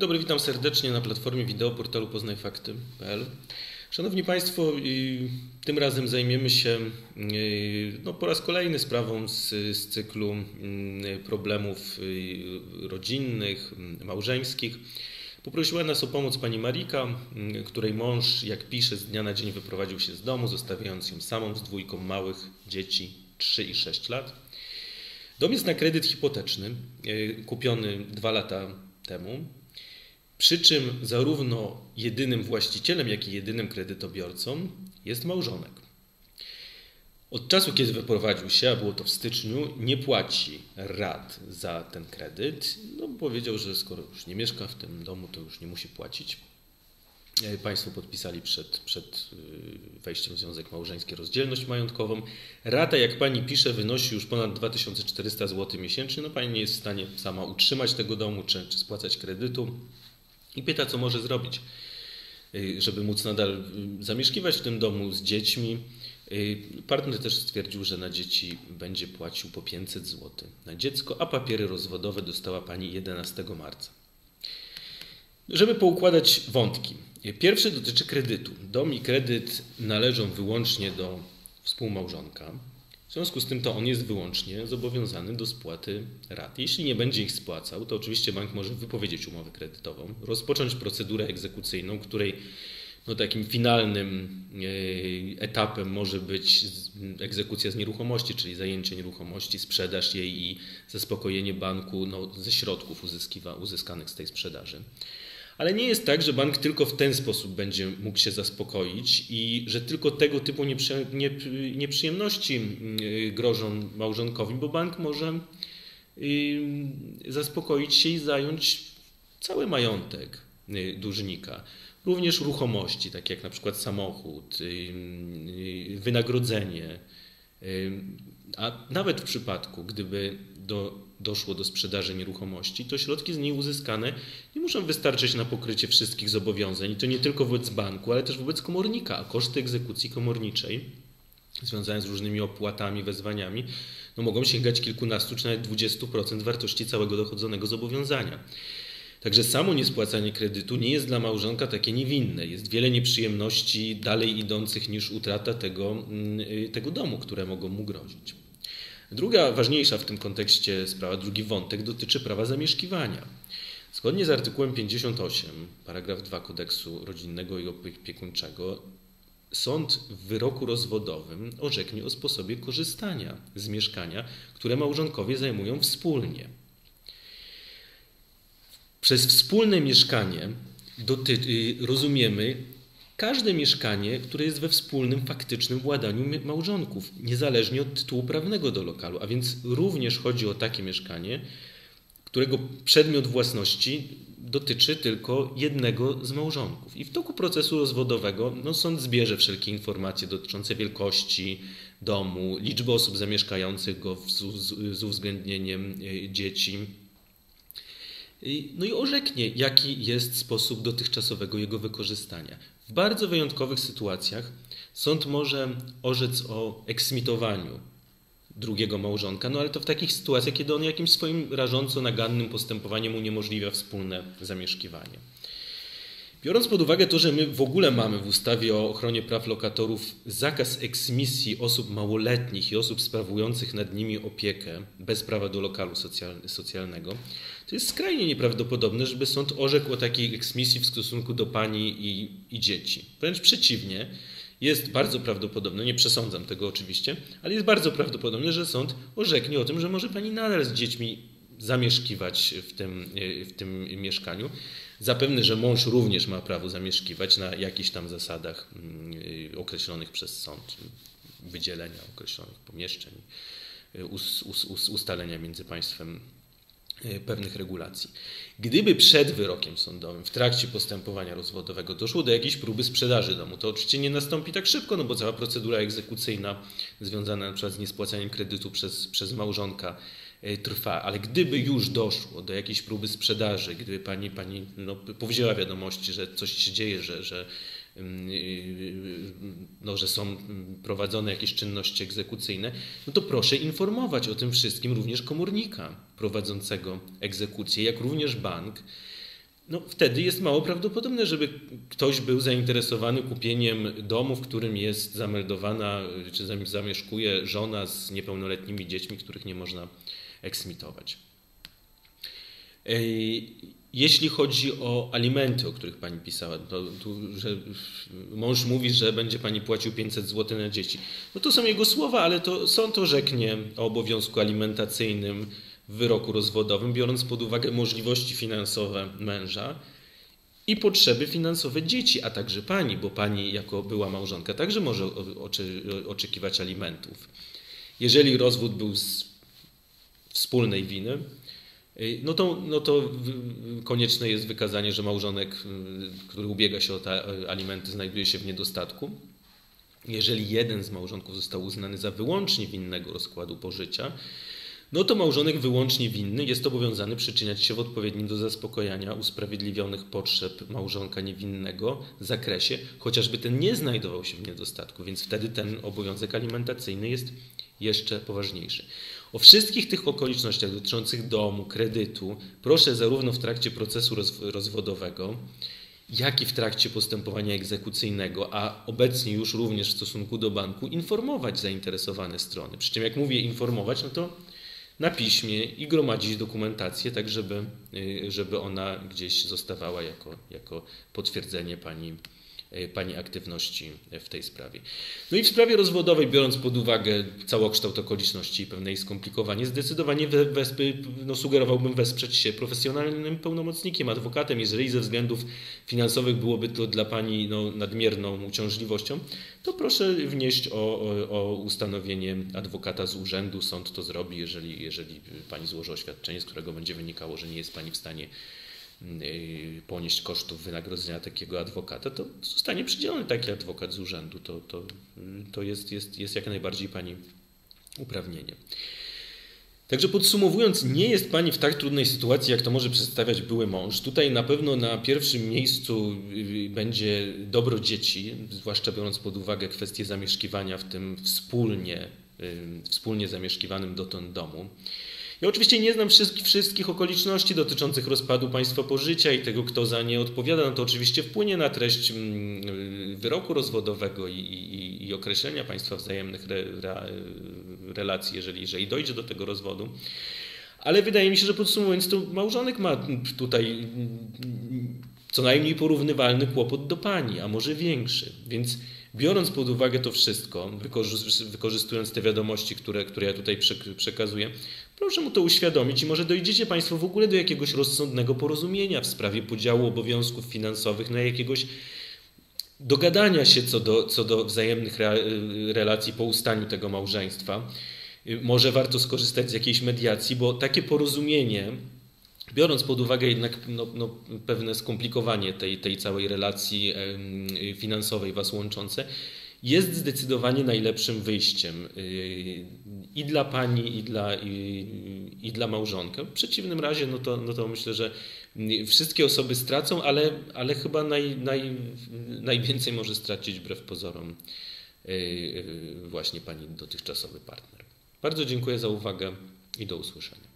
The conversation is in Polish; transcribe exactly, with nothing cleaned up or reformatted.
dobry, witam serdecznie na platformie wideo portalu poznaj fakty kropka p l. Szanowni Państwo, tym razem zajmiemy się no, po raz kolejny sprawą z, z cyklu problemów rodzinnych, małżeńskich. Poprosiła nas o pomoc pani Marika, której mąż, jak pisze, z dnia na dzień wyprowadził się z domu, zostawiając ją samą z dwójką małych dzieci trzy i sześć lat. Dom jest na kredyt hipoteczny, kupiony dwa lata temu, przy czym zarówno jedynym właścicielem, jak i jedynym kredytobiorcą jest małżonek. Od czasu, kiedy wyprowadził się, a było to w styczniu, nie płaci rat za ten kredyt. No, powiedział, że skoro już nie mieszka w tym domu, to już nie musi płacić. Państwo podpisali przed, przed wejściem w związek małżeński rozdzielność majątkową. Rata, jak pani pisze, wynosi już ponad dwa tysiące czterysta złotych miesięcznie. No, pani nie jest w stanie sama utrzymać tego domu czy, czy spłacać kredytu. I pyta, co może zrobić, żeby móc nadal zamieszkiwać w tym domu z dziećmi. Partner też stwierdził, że na dzieci będzie płacił po pięćset złotych na dziecko, a papiery rozwodowe dostała pani jedenastego marca. Żeby poukładać wątki. Pierwszy dotyczy kredytu. Dom i kredyt należą wyłącznie do współmałżonka. W związku z tym to on jest wyłącznie zobowiązany do spłaty rat. Jeśli nie będzie ich spłacał, to oczywiście bank może wypowiedzieć umowę kredytową, rozpocząć procedurę egzekucyjną, której no, takim finalnym etapem może być egzekucja z nieruchomości, czyli zajęcie nieruchomości, sprzedaż jej i zaspokojenie banku no, ze środków uzyskiwa, uzyskanych z tej sprzedaży. Ale nie jest tak, że bank tylko w ten sposób będzie mógł się zaspokoić i że tylko tego typu nieprzy, nieprzyjemności grożą małżonkowi, bo bank może zaspokoić się i zająć cały majątek dłużnika. Również ruchomości, takie jak na przykład samochód, wynagrodzenie, a nawet w przypadku, gdyby do, doszło do sprzedaży nieruchomości, to środki z niej uzyskane nie muszą wystarczyć na pokrycie wszystkich zobowiązań i to nie tylko wobec banku, ale też wobec komornika, a koszty egzekucji komorniczej związane z różnymi opłatami, wezwaniami no mogą sięgać kilkunastu czy nawet dwudziestu procent wartości całego dochodzonego zobowiązania. Także samo niespłacanie kredytu nie jest dla małżonka takie niewinne. Jest wiele nieprzyjemności dalej idących niż utrata tego, tego domu, które mogą mu grozić. Druga ważniejsza w tym kontekście sprawa, drugi wątek dotyczy prawa zamieszkiwania. Zgodnie z artykułem pięćdziesiątym ósmym, paragraf dwa Kodeksu Rodzinnego i Opiekuńczego, sąd w wyroku rozwodowym orzeknie o sposobie korzystania z mieszkania, które małżonkowie zajmują wspólnie. Przez wspólne mieszkanie doty- rozumiemy każde mieszkanie, które jest we wspólnym, faktycznym władaniu małżonków, niezależnie od tytułu prawnego do lokalu, a więc również chodzi o takie mieszkanie, którego przedmiot własności dotyczy tylko jednego z małżonków. I w toku procesu rozwodowego no, sąd zbierze wszelkie informacje dotyczące wielkości domu, liczby osób zamieszkających go z, z uwzględnieniem dzieci. No i orzeknie, jaki jest sposób dotychczasowego jego wykorzystania. W bardzo wyjątkowych sytuacjach sąd może orzec o eksmitowaniu drugiego małżonka, no ale to w takich sytuacjach, kiedy on jakimś swoim rażąco nagannym postępowaniem uniemożliwia wspólne zamieszkiwanie. Biorąc pod uwagę to, że my w ogóle mamy w ustawie o ochronie praw lokatorów zakaz eksmisji osób małoletnich i osób sprawujących nad nimi opiekę bez prawa do lokalu socjalnego, to jest skrajnie nieprawdopodobne, żeby sąd orzekł o takiej eksmisji w stosunku do pani i, i dzieci. Wręcz przeciwnie, jest bardzo prawdopodobne, nie przesądzam tego oczywiście, ale jest bardzo prawdopodobne, że sąd orzeknie o tym, że może pani nadal z dziećmi zamieszkiwać w tym, w tym mieszkaniu. Zapewne, że mąż również ma prawo zamieszkiwać na jakichś tam zasadach określonych przez sąd, wydzielenia określonych pomieszczeń, us, us, us, ustalenia między państwem pewnych regulacji. Gdyby przed wyrokiem sądowym, w trakcie postępowania rozwodowego doszło do jakiejś próby sprzedaży domu, to oczywiście nie nastąpi tak szybko, no bo cała procedura egzekucyjna związana na przykład z niespłacaniem kredytu przez, przez małżonka trwa, ale gdyby już doszło do jakiejś próby sprzedaży, gdyby pani, pani no, powzięła wiadomości, że coś się dzieje, że, że, no, że są prowadzone jakieś czynności egzekucyjne, no to proszę informować o tym wszystkim również komornika prowadzącego egzekucję, jak również bank, no wtedy jest mało prawdopodobne, żeby ktoś był zainteresowany kupieniem domu, w którym jest zameldowana czy zamieszkuje żona z niepełnoletnimi dziećmi, których nie można eksmitować. Jeśli chodzi o alimenty, o których pani pisała, to, tu, że mąż mówi, że będzie pani płacił pięćset złotych na dzieci. No to są jego słowa, ale to sąd orzeknie o obowiązku alimentacyjnym w wyroku rozwodowym, biorąc pod uwagę możliwości finansowe męża i potrzeby finansowe dzieci, a także pani, bo pani jako była małżonka także może oczekiwać alimentów. Jeżeli rozwód był z wspólnej winy, no to, no to konieczne jest wykazanie, że małżonek, który ubiega się o te alimenty, znajduje się w niedostatku. Jeżeli jeden z małżonków został uznany za wyłącznie winnego rozkładu pożycia, no to małżonek wyłącznie winny jest obowiązany przyczyniać się w odpowiednim do zaspokojenia usprawiedliwionych potrzeb małżonka niewinnego zakresie, chociażby ten nie znajdował się w niedostatku, więc wtedy ten obowiązek alimentacyjny jest jeszcze poważniejszy. O wszystkich tych okolicznościach dotyczących domu, kredytu proszę zarówno w trakcie procesu rozwodowego, jak i w trakcie postępowania egzekucyjnego, a obecnie już również w stosunku do banku, informować zainteresowane strony. Przy czym jak mówię informować, no to na piśmie i gromadzić dokumentację, tak żeby, żeby ona gdzieś zostawała jako, jako potwierdzenie pani, pani aktywności w tej sprawie. No i w sprawie rozwodowej, biorąc pod uwagę całokształt okoliczności i pewne ich skomplikowanie, zdecydowanie wespy, no sugerowałbym wesprzeć się profesjonalnym pełnomocnikiem, adwokatem. Jeżeli ze względów finansowych byłoby to dla pani no, nadmierną uciążliwością, to proszę wnieść o, o, o ustanowienie adwokata z urzędu. Sąd to zrobi, jeżeli, jeżeli pani złoży oświadczenie, z którego będzie wynikało, że nie jest pani w stanie ponieść kosztów wynagrodzenia takiego adwokata, to zostanie przydzielony taki adwokat z urzędu. To, to, to jest, jest, jest jak najbardziej pani uprawnienie. Także podsumowując, nie jest pani w tak trudnej sytuacji, jak to może przedstawiać były mąż. Tutaj na pewno na pierwszym miejscu będzie dobro dzieci, zwłaszcza biorąc pod uwagę kwestię zamieszkiwania w tym wspólnie, wspólnie zamieszkiwanym dotąd domu. Ja oczywiście nie znam wszystkich, wszystkich okoliczności dotyczących rozpadu państwa pożycia i tego, kto za nie odpowiada. No to oczywiście wpłynie na treść wyroku rozwodowego i, i, i określenia państwa wzajemnych re, re, relacji, jeżeli, jeżeli dojdzie do tego rozwodu. Ale wydaje mi się, że podsumowując, to małżonek ma tutaj co najmniej porównywalny kłopot do pani, a może większy. Więc biorąc pod uwagę to wszystko, wykorzystując te wiadomości, które, które ja tutaj przekazuję, proszę mu to uświadomić i może dojdziecie państwo w ogóle do jakiegoś rozsądnego porozumienia w sprawie podziału obowiązków finansowych, na jakiegoś dogadania się co do, co do wzajemnych relacji po ustaniu tego małżeństwa. Może warto skorzystać z jakiejś mediacji, bo takie porozumienie, biorąc pod uwagę jednak no, no, pewne skomplikowanie tej, tej całej relacji finansowej was łączące, jest zdecydowanie najlepszym wyjściem i dla pani, i dla, i, i dla małżonka. W przeciwnym razie, no to, no to myślę, że wszystkie osoby stracą, ale, ale chyba naj, naj, najwięcej może stracić wbrew pozorom właśnie pani dotychczasowy partner. Bardzo dziękuję za uwagę i do usłyszenia.